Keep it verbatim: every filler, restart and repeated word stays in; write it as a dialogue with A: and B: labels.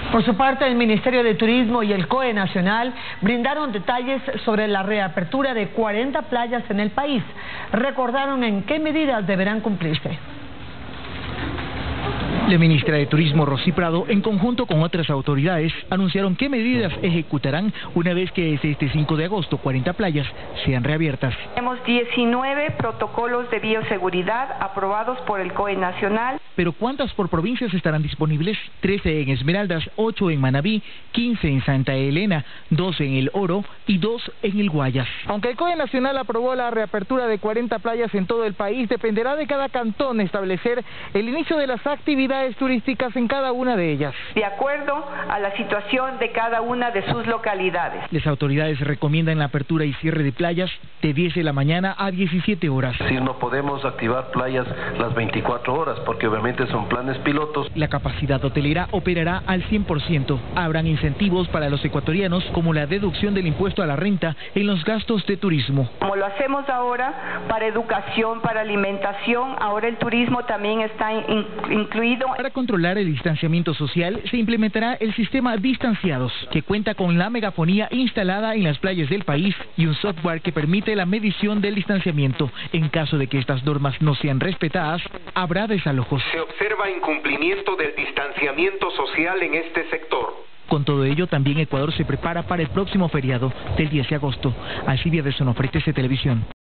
A: Por su parte, el Ministerio de Turismo y el C O E Nacional brindaron detalles sobre la reapertura de cuarenta playas en el país. Recordaron en qué medidas deberán cumplirse.
B: La ministra de Turismo, Rosy Prado, en conjunto con otras autoridades, anunciaron qué medidas ejecutarán una vez que desde este cinco de agosto cuarenta playas sean reabiertas.
C: Tenemos diecinueve protocolos de bioseguridad aprobados por el C O E Nacional.
B: Pero ¿cuántas por provincias estarán disponibles? trece en Esmeraldas, ocho en Manabí, quince en Santa Elena, doce en El Oro y dos en el Guayas. Aunque el C O E Nacional aprobó la reapertura de cuarenta playas en todo el país, dependerá de cada cantón establecer el inicio de las actividades turísticas en cada una de ellas,
C: de acuerdo a la situación de cada una de sus localidades.
B: Las autoridades recomiendan la apertura y cierre de playas de diez de la mañana a diecisiete horas.
D: Si no podemos activar playas las veinticuatro horas, porque obviamente son planes pilotos.
B: La capacidad hotelera operará al cien por ciento. Habrán incentivos para los ecuatorianos, como la deducción del impuesto a la renta en los gastos de turismo.
C: Como lo hacemos ahora para educación, para alimentación, ahora el turismo también está in incluido.
B: Para controlar el distanciamiento social, se implementará el sistema Distanciados, que cuenta con la megafonía instalada en las playas del país y un software que permite la medición del distanciamiento. En caso de que estas normas no sean respetadas, habrá desalojos.
E: Se observa incumplimiento del distanciamiento social en este sector.
B: Con todo ello, también Ecuador se prepara para el próximo feriado del diez de agosto. Alcidia de Sonofre, T C Televisión.